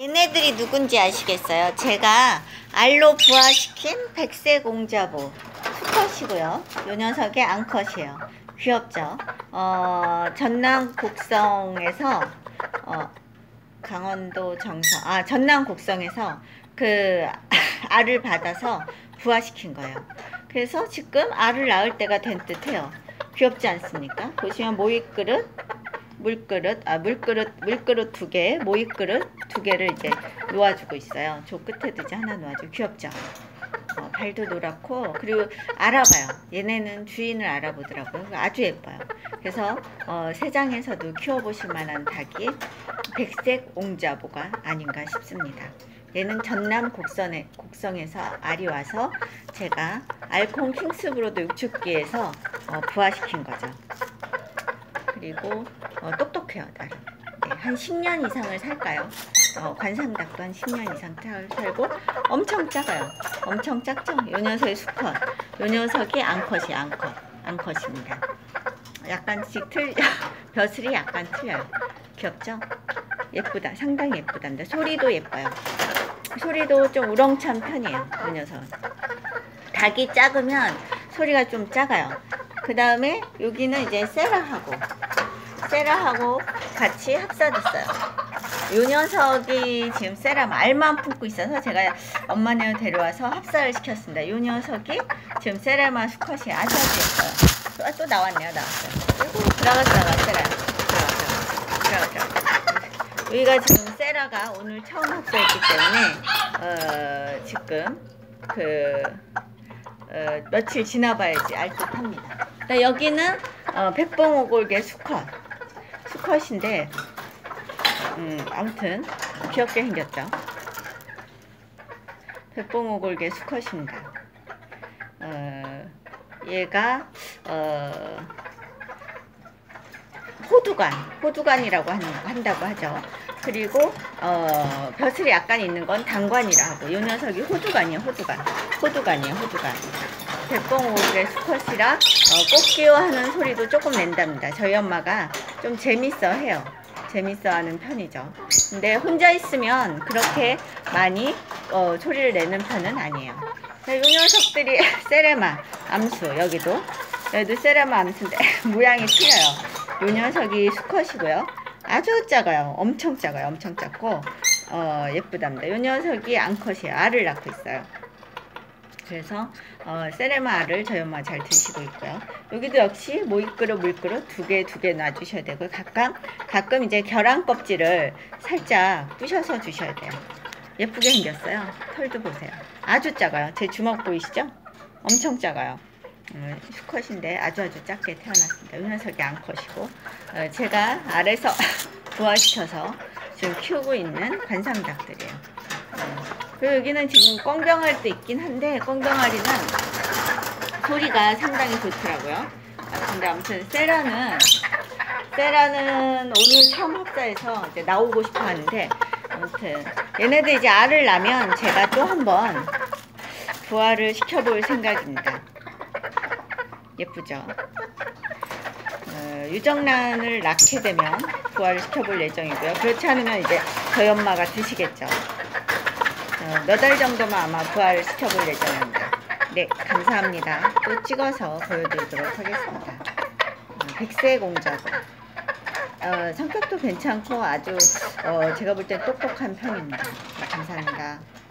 얘네들이 누군지 아시겠어요? 제가 알로 부화시킨 백색 옹자보 수컷이고요. 요 녀석의 암컷이에요. 귀엽죠? 전남 곡성에서 강원도 정선 전남 곡성에서 그 알을 받아서 부화시킨 거예요. 그래서 지금 알을 낳을 때가 된 듯해요. 귀엽지 않습니까? 보시면 모이그릇, 물그릇 두 개, 모이그릇 두 개를 이제 놓아주고 있어요. 저 끝에도 이제 하나 놓아주고 귀엽죠? 발도 노랗고, 그리고 알아봐요. 얘네는 주인을 알아보더라고요. 아주 예뻐요. 그래서 세장에서도 키워보실 만한 닭이 백색 옹자보가 아닌가 싶습니다. 얘는 전남 곡성에서 알이 와서 제가 알콩 킹스브로드 육축기에서 부화시킨 거죠. 그리고 똑똑해요, 나름. 네, 한 10년 이상을 살까요? 관상닭도 한 10년 이상 살고 엄청 작아요. 엄청 작죠? 요 녀석이 수컷, 요 녀석이 암컷입니다. 약간씩 벼슬이 약간 틀려요. 귀엽죠? 예쁘다. 상당히 예쁘단데 소리도 예뻐요. 소리도 좀 우렁찬 편이에요, 이 녀석은. 닭이 작으면 소리가 좀 작아요. 그 다음에 여기는 이제 세라하고 같이 합사됐어요. 이 녀석이 지금 세라 알만 품고 있어서 제가 엄마네로 데려와서 합사를 시켰습니다. 이 녀석이 지금 세라마 수컷이 아주 예뻐요. 또 나왔네요. 들어가 세라. 여기가 지금 세라가 오늘 처음 합사했기 때문에 지금 며칠 지나봐야지 알 듯합니다. 여기는 백봉오골개 수컷인데 아무튼 귀엽게 생겼죠. 백봉오골개 수컷입니다. 얘가 호두관이라고 한다고 하죠. 그리고 벼슬이 약간 있는 건 단관이라 하고, 이 녀석이 호두관이에요. 백봉오골개 수컷이라 꽃기호 하는 소리도 조금 낸답니다. 저희 엄마가 좀 재밌어해요. 재밌어하는 편이죠. 근데 혼자 있으면 그렇게 많이 소리를 내는 편은 아니에요. 이 녀석들이 세레마 암수, 여기도 세레마 암수인데 모양이 틀려요. 이 녀석이 수컷이고요. 아주 작아요. 엄청 작고 예쁘답니다. 이 녀석이 암컷이에요. 알을 낳고 있어요. 그래서 세레마 알을 저희 엄마 잘 드시고 있고요. 여기도 역시 모이그릇, 물그릇 두 개 놔주셔야 되고, 가끔 이제 계란 껍질을 살짝 부셔서 주셔야 돼요. 예쁘게 생겼어요. 털도 보세요. 아주 작아요. 제 주먹 보이시죠? 엄청 작아요. 수컷인데 아주 작게 태어났습니다. 이 녀석이 암컷이고, 제가 알에서 부화시켜서 지금 키우고 있는 관상닭들이에요. 그리고 여기는 지금 꽁병알도 있긴 한데, 꽁병알이는 소리가 상당히 좋더라고요. 근데 아무튼 세라는 오늘 처음 합사해서 이제 나오고 싶어 하는데, 아무튼 얘네들 이제 알을 낳으면 제가 또 한번 부화를 시켜볼 생각입니다. 예쁘죠? 유정란을 낳게 되면 부화를 시켜볼 예정이고요. 그렇지 않으면 이제 저희 엄마가 드시겠죠. 몇 달 정도만 아마 부화를 시켜볼 예정입니다. 네, 감사합니다. 또 찍어서 보여드리도록 하겠습니다. 백색 옹자보. 성격도 괜찮고 아주 제가 볼 땐 똑똑한 편입니다. 감사합니다.